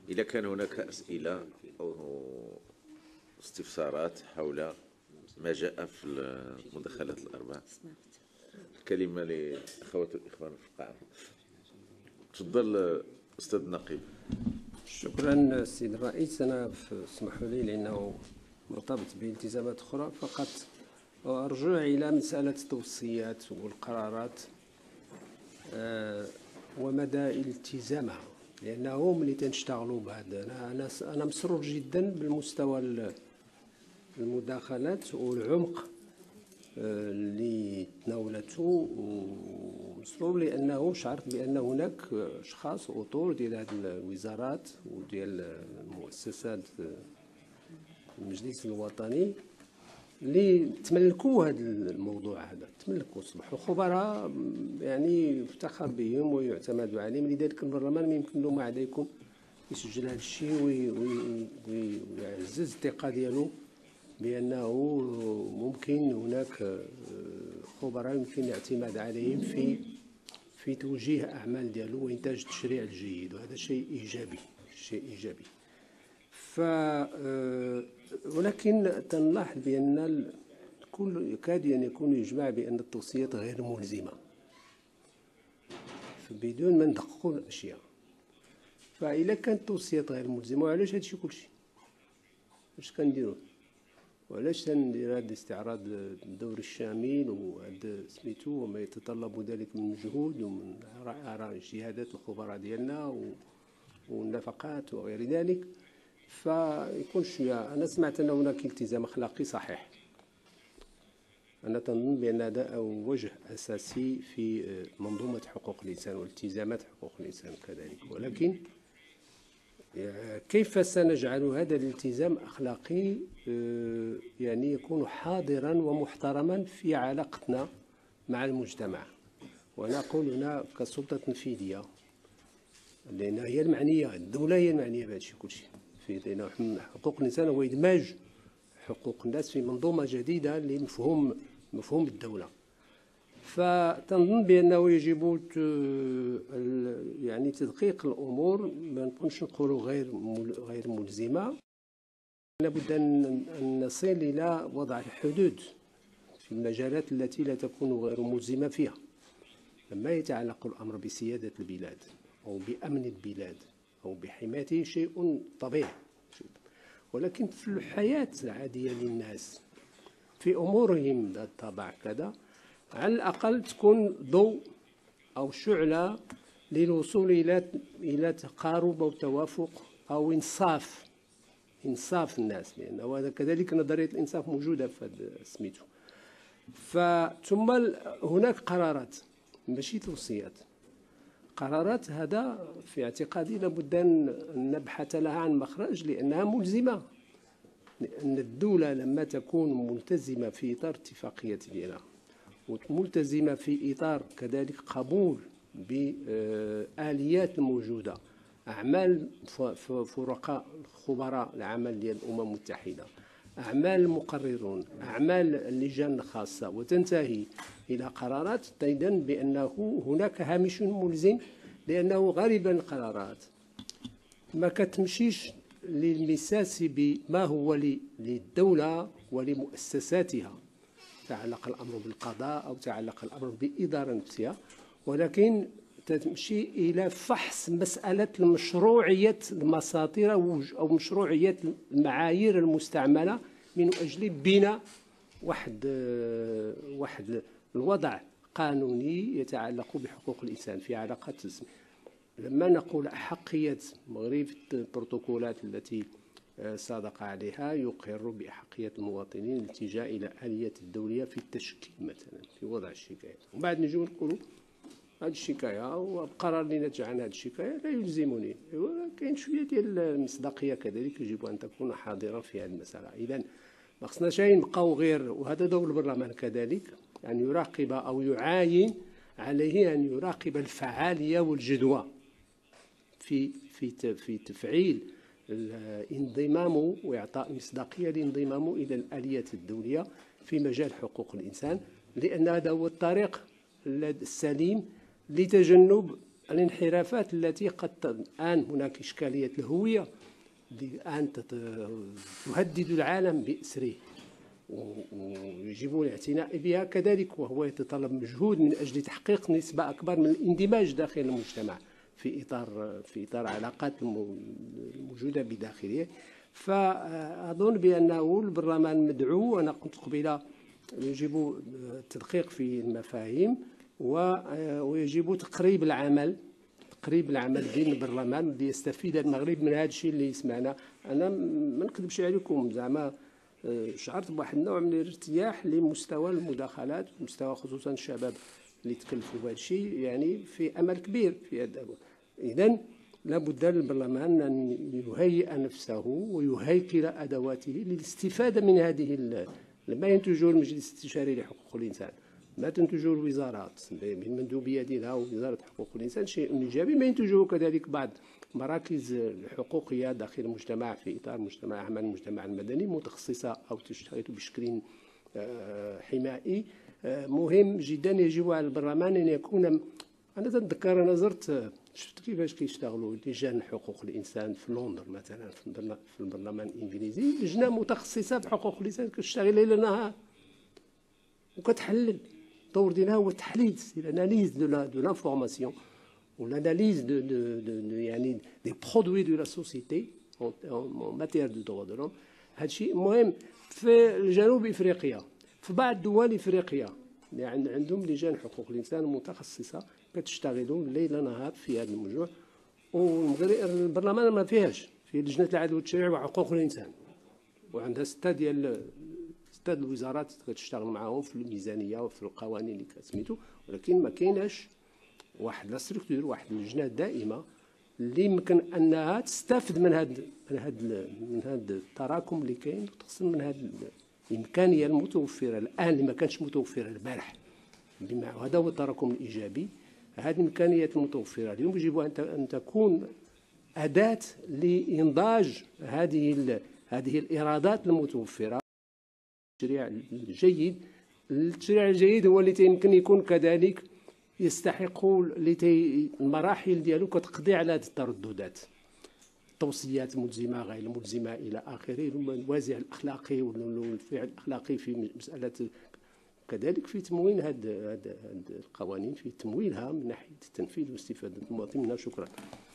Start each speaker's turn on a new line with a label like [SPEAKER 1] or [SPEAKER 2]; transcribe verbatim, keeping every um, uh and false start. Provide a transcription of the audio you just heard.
[SPEAKER 1] إذا كان هناك أسئلة أو استفسارات حول ما جاء في المداخلات الأربع، الكلمة لأخوات الإخوان في القاعة. تفضل أستاذ النقيب.
[SPEAKER 2] شكرا سيد الرئيس. أنا اسمحوا لي لأنه مرتبط بالتزامات أخرى، فقط أرجع إلى مسألة التوصيات والقرارات ومدى التزامها، لأنه ملي تنشتغلوا بهذا أنا أنا مسرور جدا بالمستوى المداخلات والعمق اللي تناولته، ومسرور لأنه شعرت بأن هناك أشخاص أطور ديال هذه الوزارات وديال المؤسسات المجلس الوطني اللي تملكوا هذا الموضوع، هذا تملكوا، صبحوا خبراء يعني يفتخر بهم ويعتمد عليهم. لذلك البرلمان ما يمكن له ما عدا يكون يسجل هذا الشيء ويعزز الثقه ديالو بانه ممكن هناك خبراء يمكن الاعتماد عليهم في في توجيه اعمال ديالو وانتاج التشريع الجيد، وهذا شيء ايجابي، شيء ايجابي. ف ولكن تنلاحظ بان الكل يكاد ان يكون يجمع بان التوصيات غير ملزمه بدون ما ندققوا الاشياء. فإذا كانت التوصيات غير ملزمه، وعلاش هادشي كلشي؟ واش كنديروا؟ وعلاش تندير هذا الاستعراض الدوري الشامل وهذا سميتو وما يتطلب ذلك من مجهود ومن آراء اجتهادات الخبراء ديالنا والنفقات وغير ذلك؟ فيكون شويه. انا سمعت ان هناك التزام اخلاقي صحيح، انا تنظن بان هذا وجه اساسي في منظومه حقوق الانسان والتزامات حقوق الانسان كذلك، ولكن كيف سنجعل هذا الالتزام اخلاقي يعني يكون حاضرا ومحترما في علاقتنا مع المجتمع؟ وانا اقول هنا كسلطه تنفيذيه، لان هي المعنيه، الدوله هي المعنيه بهذا الشيء كلشي. في حقوق الانسان هو ادماج حقوق الناس في منظومه جديده لمفهوم مفهوم الدوله. فتنظن بانه يجب يعني تدقيق الامور، ما نكونش نقولوا غير غير ملزمه. لابد ان نصل الى وضع الحدود في المجالات التي لا تكون غير ملزمه فيها، لما يتعلق الامر بسياده البلاد او بامن البلاد أو بحمايته شيء طبيعي، ولكن في الحياة العادية للناس في أمورهم ذات طبع كذا، على الأقل تكون ضوء أو شعلة للوصول إلى إلى تقارب أو توافق أو إنصاف إنصاف الناس، لأن هذا كذلك نظرية الإنصاف موجودة في هذا سميتو. ثم هناك قرارات ماشي توصيات، قرارات هذا في اعتقادي لابد أن نبحث لها عن مخرج، لأنها ملزمة. لأن الدولة لما تكون ملتزمة في إطار اتفاقية ديالها وملتزمة في إطار كذلك قبول بآليات الموجودة، أعمال فرقاء خبراء العمل ديال الأمم المتحدة، أعمال المقررون، أعمال اللجان الخاصة، وتنتهي إلى قرارات، تبين بأنه هناك هامش ملزم، لأنه غالبا القرارات ما كتمشيش للمساس بما هو للدولة ولمؤسساتها، تعلق الأمر بالقضاء أو تعلق الأمر بإدارة نفسها، ولكن تمشي إلى فحص مسألة مشروعية المساطير أو مشروعية المعايير المستعملة من أجل بناء واحد واحد الوضع قانوني يتعلق بحقوق الإنسان في علاقات. لما نقول أحقية المغرب في البروتوكولات التي صادق عليها يقر بأحقية المواطنين الالتجاء إلى آلية الدولية في التشكيل مثلا في وضع الشكايات، ومن بعد نجيو نقولوا هذه الشكاية والقرار اللي نتج عن هذه الشكاية لا يلزمني. كاين شوية ديال المصداقية كذلك يجب أن تكون حاضرة في هذه المسألة. إذا ما خصناش نبقاو غير، وهذا دور البرلمان كذلك، أن يراقب أو يعاين، عليه أن يراقب الفعالية والجدوى في في في تفعيل الانضمام وإعطاء مصداقية لانضمامه إلى الآليات الدولية في مجال حقوق الإنسان، لأن هذا هو الطريق السليم لتجنب الانحرافات التي قد الآن هناك إشكالية الهوية الآن تهدد العالم بأسره، ويجب الاعتناء بها كذلك، وهو يتطلب مجهود من أجل تحقيق نسبة أكبر من الاندماج داخل المجتمع في إطار في إطار علاقات الموجودة بداخله. فأظن بأنه البرلمان مدعو، وأنا قلت قبيله يجب التدقيق في المفاهيم ويجب تقريب العمل تقريب العمل بين البرلمان ليستفيد المغرب من هذا الشيء اللي سمعنا. أنا ما نكذبش عليكم، زعما شعرت بواحد النوع من الارتياح لمستوى المداخلات، مستوى خصوصا الشباب اللي تكلفوا بهذا الشيء، يعني في امل كبير في هذا. اذا لابد للبرلمان ان يهيئ نفسه ويهيكل ادواته للاستفاده من هذه ما ينتجه المجلس الاستشاري لحقوق الانسان، ما تنتجه الوزارات بالمندوبيه ديالها ووزاره حقوق الانسان شيء ايجابي، ما ينتجه كذلك بعض مراكز الحقوقيه داخل المجتمع في اطار مجتمع اعمال المجتمع المدني متخصصه او تشتغل بشكل حمائي مهم جدا. يجب على البرلمان ان يكون، انا تذكر انا زرت شفت كيفاش كيشتغلوا لجان حقوق الانسان في لندن مثلا، في البرلمان الانجليزي لجنه متخصصه في حقوق الانسان كتشتغل ليل نهار وكتحلل. الدور ديالها هو التحليل، الاناليز دو لانفورماسيون والاناليز دو دو يعني دي برودوي دو لا سوسيتي en matière de droits de l'homme. هذا شيء مهم. في جنوب افريقيا في بعض دول افريقيا يعني عندهم لجان حقوق الانسان متخصصه كتشتغلوا ليل نهار في هذا الموضوع، والبرلمان ما فيهاش، في لجنه العدل والتشريع وحقوق الانسان، وعندها سته ديال سته الوزارات كتشتغل معاهم في الميزانيه وفي القوانين اللي كسميتو، ولكن ما كايناش واحد لا ستركتور، واحد اللجنه دائمه اللي يمكن انها تستافد من هذا من هذا من هذا التراكم اللي كاين، وتقسم من هذه الامكانيه المتوفره الان اللي ما كانتش متوفره البارح. بما هذا هو التراكم الايجابي. هذه الامكانيات المتوفره اليوم يجب ان تكون اداه لانضاج هذه هذه الايرادات المتوفره. التشريع الجيد التشريع الجيد هو اللي يمكن يكون كذلك يستحق المراحل ديالو كتقضي على هذه الترددات، توصيات ملزمه غير ملزمه الى اخره، الوازع الاخلاقي والفعل الاخلاقي في مساله، كذلك في تموين هذه القوانين، في تمويلها من ناحيه التنفيذ واستفاده المواطن منها. شكرا.